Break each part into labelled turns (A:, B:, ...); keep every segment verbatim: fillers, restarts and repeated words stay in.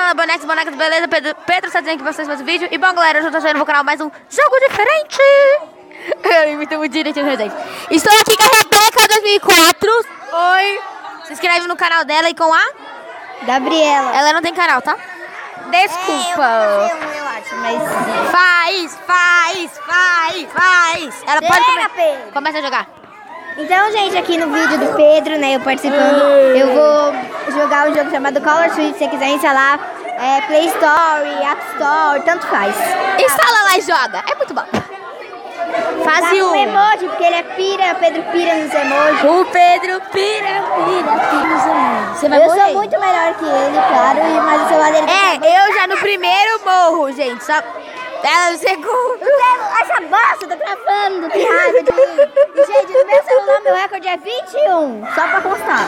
A: Fala, bonecos, bonecas, beleza? Pedro, Pedro está dizendo que vocês fazem vídeo. E bom, galera, hoje eu tô chegando no canal mais um jogo diferente. Eu imito muito direitinho, gente. Estou aqui com a Rebeca dois mil e quatro. Oi. Se inscreve no canal dela e com a...
B: Gabriela.
A: Ela não tem canal, tá? Desculpa.
B: É, eu, eu, eu acho, mas...
A: Faz, faz, faz, faz. Ela
B: Chega,
A: pode come...
B: Pedro.
A: Começa a jogar.
B: Então, gente, aqui no vídeo do Pedro, né, eu participando, eu vou jogar um jogo chamado Color Switch. Se você quiser instalar, é, Play Store, App Store, tanto faz.
A: Instala lá e joga. É muito bom. Fase
B: um
A: um.
B: emoji, porque ele é pira, o Pedro pira nos emojis.
A: O Pedro pira, pira, pira nos emojis. Você vai
B: Eu
A: morrer.
B: sou muito melhor que ele, claro, e- mas o celular dele...
A: É, eu já no primeiro morro, gente. Só... Ela no segundo.
B: Essa bosta, tô travando, que raiva de mim. Gente, no meu celular, meu recorde é vinte e um, só pra constar.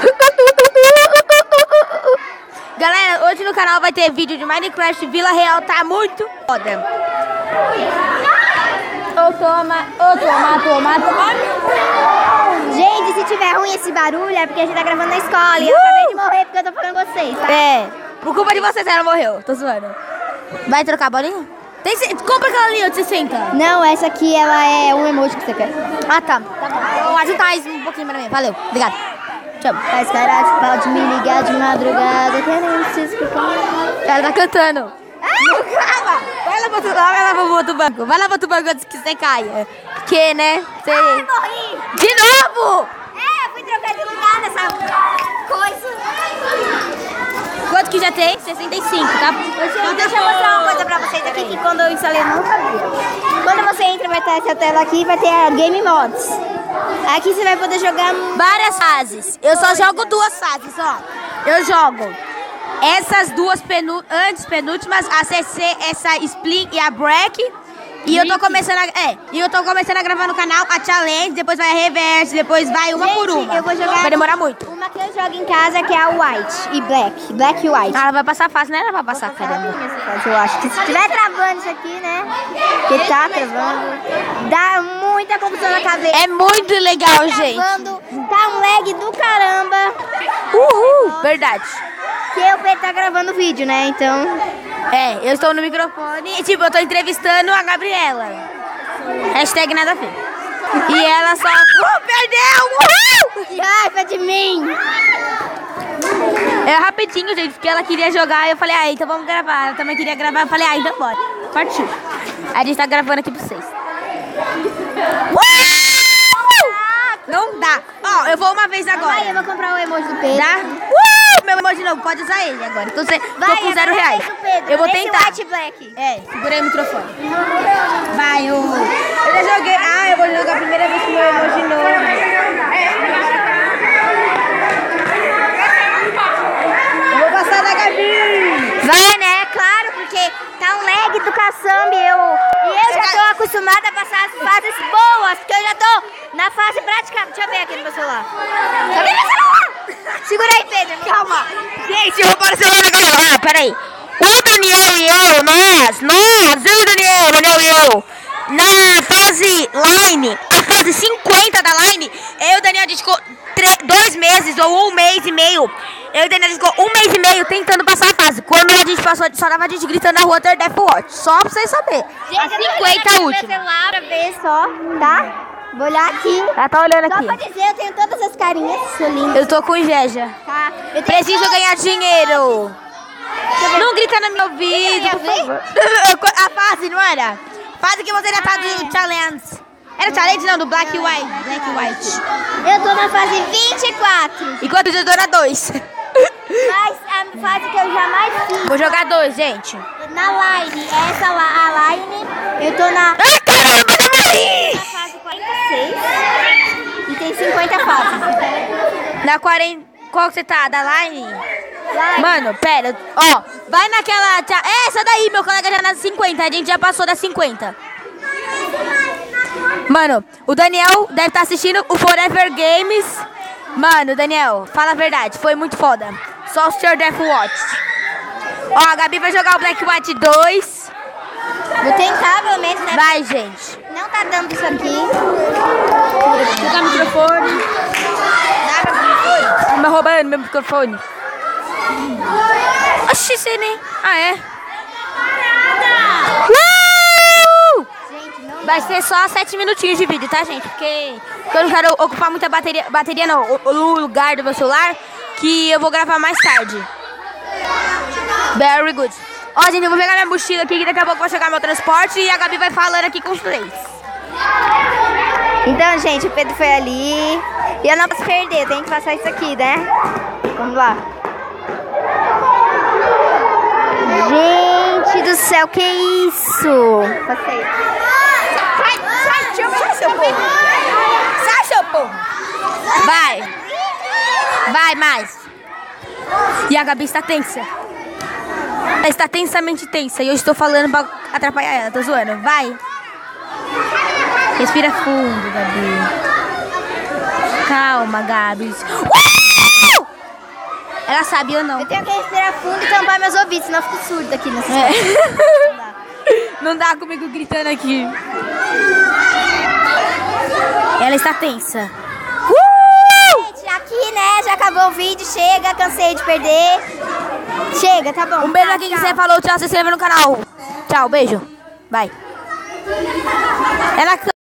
A: Galera, hoje no canal vai ter vídeo de Minecraft Vila Real, tá muito foda. Ô, toma, ô, toma, toma, toma.
B: Gente, se tiver ruim esse barulho, é porque a gente tá gravando na escola e eu acabei de morrer porque eu tô falando com vocês, tá?
A: É, por culpa de vocês ela morreu, tô zoando. Vai trocar a bolinha? Tem, compra aquela ali, de sessenta.
B: Não, essa aqui, ela é um emoji que você quer.
A: Ah, tá. Tá bom. Vou ajudar mais um pouquinho pra mim. Valeu, obrigado. Tchau.
B: Faz caralho, pode me ligar de madrugada, querendo se explicar.
A: Ela tá cantando. Não, calma. Vai lá pro outro, vai lá pro outro banco. Vai lá pro outro banco antes que você caia. Porque, né? Você...
B: Ai, morri!
A: De novo!
B: É, fui trocar de lugar nessa coisa.
A: Quanto que já tem? sessenta e cinco, tá?
B: Então, deixa eu mostrar uma coisa pra vocês aqui que quando eu instalei eu não sabia. Quando você entra, vai ter essa tela aqui, vai ter a Game Mods. Aqui você vai poder jogar...
A: Várias fases. Eu só jogo duas fases, ó. Eu jogo essas duas penu... antes penúltimas, a C C, essa Split e a Break. E eu tô começando a... É, e eu tô começando a gravar no canal a Challenge, depois vai a Reverse, depois vai uma
B: Gente,
A: por uma.
B: eu vou jogar
A: Vai demorar muito.
B: uma que eu jogo em casa, que é a White e Black. Black e White.
A: Ah, ela vai passar fácil, né? Ela vai passar, caramba.
B: Eu acho que se estiver travando isso aqui, né? Que tá travando. Dá muita confusão na cabeça.
A: É muito legal,
B: Tá
A: gente.
B: travando, tá um lag do caramba.
A: Uhul, verdade.
B: Que o Pedro tá gravando vídeo, né? Então...
A: É, eu estou no microfone e, tipo, eu tô entrevistando a Gabriela. Hashtag nada a ver. E ela só... Uh, perdeu! Uhul!
B: Que raiva de mim!
A: É rapidinho, gente, porque ela queria jogar. Eu falei, ah, então vamos gravar. Ela também queria gravar. Eu falei, ah, então bora. Partiu. Aí a gente tá gravando aqui pra vocês. Uh! Não dá. Ó, eu vou uma vez agora.
B: Vai, eu vou comprar o emoji do Pedro.
A: Dá? Uh! Meu emoji novo, pode usar ele agora. Tô, sem, tô
B: Vai,
A: com zero
B: agora
A: reais.
B: deixa o Pedro,
A: Eu vou
B: deixa o
A: tentar.
B: White e Black.
A: É, segurei o microfone. Vai, o... Eu já joguei... Ah, eu vou jogar a primeira vez com o meu emoji novo. Eu vou passar da Gabi.
B: Vai, né? Claro, porque tá um lag do caçamba e eu, e eu já tô acostumada a passar as fases boas, porque eu já tô na fase prática. Deixa eu ver aqui no meu celular. Cadê meu celular? Segura aí, Pedro.
A: Calma. Gente, eu vou para o celular agora. Ah, peraí. O Daniel e eu, nós, nós, eu e o Daniel, Daniel e eu, na fase Line, a fase cinquenta da Line, eu e o Daniel, a gente ficou dois meses ou um mês e meio. Eu e o Daniel, a gente ficou um mês e meio tentando passar a fase. Quando a gente passou, só dava a gente gritando na rua Death Watch. Só pra vocês saberem. A cinquenta a última.
B: celular pra ver só, tá? Vou olhar aqui.
A: Ela tá olhando
B: Só
A: aqui.
B: pra dizer, eu tenho todas as carinhas. Sou linda.
A: Eu tô com inveja.
B: Tá? Eu tenho
A: Preciso
B: todas-
A: ganhar dinheiro. Não grita no meu ouvido, por favor. A fase, não era? Fase que você já tá do challenge. Era challenge não, do Black e White. Black e White.
B: Eu tô na fase vinte e quatro.
A: Enquanto eu tô na dois.
B: Mas a fase que eu jamais fiz.
A: Vou jogar dois, gente.
B: Na line, essa lá, a line, eu tô na,
A: Ai, caramba, eu morri!
B: na fase quarenta e seis e tem cinquenta fases.
A: Na quarenta... Qual que você tá? Da Line?
B: Line.
A: Mano, pera. Ó, vai naquela... É, essa daí, meu colega já na cinquenta. A gente já passou da cinquenta. Mano, o Daniel deve estar assistindo o Forever Games. Mano, Daniel, fala a verdade. Foi muito foda. Só o senhor Death Watch. Ó, a Gabi vai jogar o Black White dois.
B: Vou tentar, pelo menos, né?
A: Vai, gente.
B: Não tá dando isso aqui.
A: Jogar o microfone. Tá me roubando meu microfone. Oxi, sei nem. Ah, é? Uh! Vai ser só sete minutinhos de vídeo, tá, gente? Porque eu não quero ocupar muita bateria, bateria não, o, o lugar do meu celular, que eu vou gravar mais tarde. Very good. Ó, gente, eu vou pegar minha mochila aqui, que daqui a pouco vai chegar meu transporte e a Gabi vai falando aqui com os três.
B: Então, gente, o Pedro foi ali. E eu não posso perder, tem que passar isso aqui, né? Vamos lá. Gente do céu, que isso? Passei.
A: Sai, sai, sai, seu povo. Sai, seu povo. Vai. Vai, mais. E a Gabi está tensa. Ela está tensamente tensa e eu estou falando pra atrapalhar ela, tô zoando. Vai. Respira fundo, Gabi. Calma, Gabi. Uh! Ela sabe ou não?
B: Eu tenho que respirar fundo e tampar meus ouvidos, senão eu fico surda aqui nessa
A: é. Não dá. Não dá comigo gritando aqui. Ela está tensa.
B: Uh! Gente, aqui, né? Já acabou o vídeo. Chega, cansei de perder. Chega, tá bom.
A: Um beijo
B: tá,
A: a quem quiser, falou, tchau, se inscreva no canal. Tchau, beijo. Vai. Ela